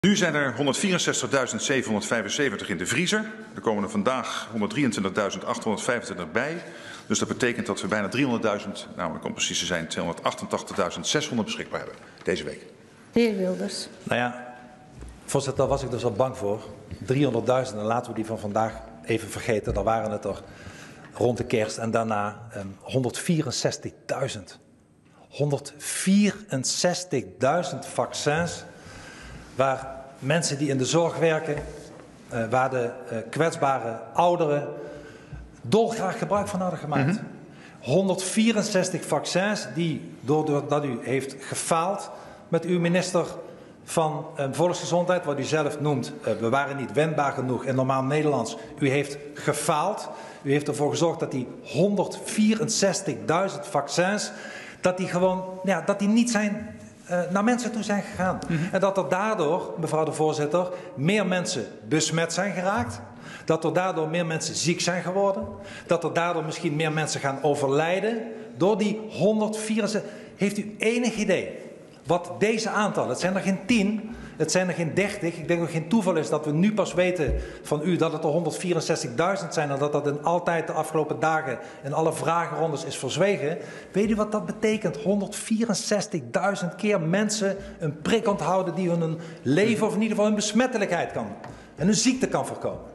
Nu zijn er 164.775 in de vriezer. Er komen er vandaag 123.825 bij. Dus dat betekent dat we bijna 300.000, nou ik om precies te zijn 288.600 beschikbaar hebben deze week. De heer Wilders. Nou ja, voorzitter, daar was ik dus al bang voor. 300.000, en laten we die van vandaag even vergeten. Dan waren het er rond de kerst en daarna 164.000. 164.000 vaccins waar mensen die in de zorg werken, waar de kwetsbare ouderen dolgraag gebruik van hadden gemaakt. 164 vaccins die, doordat u heeft gefaald met uw minister van Volksgezondheid, wat u zelf noemt, we waren niet wendbaar genoeg in normaal Nederlands. U heeft gefaald. U heeft ervoor gezorgd dat die 164.000 vaccins, dat die gewoon, ja, dat die niet zijn naar mensen toe zijn gegaan. En dat er daardoor, mevrouw de voorzitter, meer mensen besmet zijn geraakt. Dat er daardoor meer mensen ziek zijn geworden. Dat er daardoor misschien meer mensen gaan overlijden. Door die 164. Heeft u enig idee wat deze aantallen, het zijn er geen 10, het zijn er geen 30. Ik denk dat het geen toeval is dat we nu pas weten van u dat het er 164.000 zijn en dat dat in altijd de afgelopen dagen in alle vragenrondes is verzwegen. Weet u wat dat betekent? 164.000 keer mensen een prik onthouden die hun leven of in ieder geval hun besmettelijkheid kan en hun ziekte kan voorkomen.